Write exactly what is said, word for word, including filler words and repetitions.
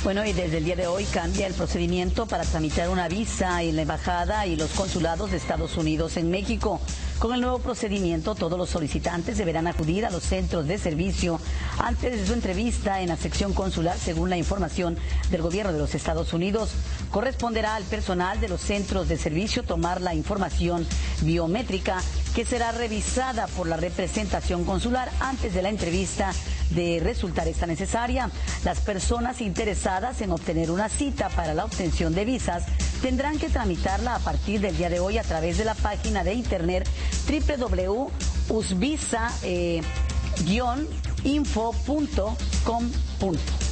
Bueno, y desde el día de hoy cambia el procedimiento para tramitar una visa en la embajada y los consulados de Estados Unidos en México. Con el nuevo procedimiento, todos los solicitantes deberán acudir a los centros de servicio antes de su entrevista en la sección consular, según la información del gobierno de los Estados Unidos. Corresponderá al personal de los centros de servicio tomar la información biométrica, que será revisada por la representación consular antes de la entrevista. De resultar esta necesaria, las personas interesadas en obtener una cita para la obtención de visas tendrán que tramitarla a partir del día de hoy a través de la página de internet doble u doble u doble u punto usvisa guion info punto com punto